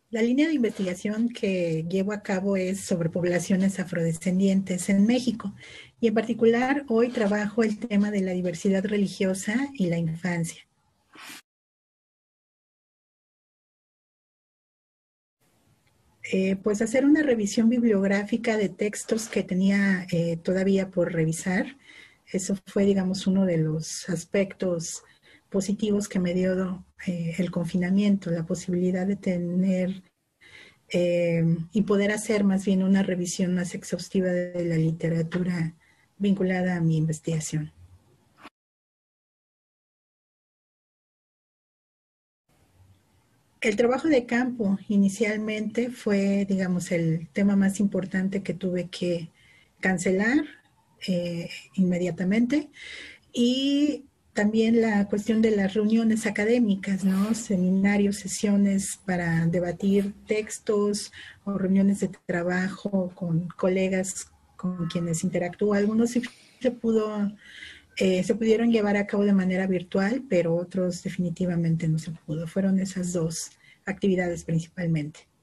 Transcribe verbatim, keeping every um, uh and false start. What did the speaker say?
La línea de investigación que llevo a cabo es sobre poblaciones afrodescendientes en México y en particular hoy trabajo el tema de la diversidad religiosa y la infancia. Eh, pues hacer una revisión bibliográfica de textos que tenía eh, todavía por revisar. Eso fue, digamos, uno de los aspectos positivos que me dio eh, el confinamiento, la posibilidad de tener eh, y poder hacer más bien una revisión más exhaustiva de la literatura vinculada a mi investigación. El trabajo de campo inicialmente fue, digamos, el tema más importante que tuve que cancelar eh, inmediatamente, y también la cuestión de las reuniones académicas, ¿no? Seminarios, sesiones para debatir textos o reuniones de trabajo con colegas con quienes interactúo. Algunos sí se pudo, eh, se pudieron llevar a cabo de manera virtual, pero otros definitivamente no se pudo. Fueron esas dos actividades principalmente.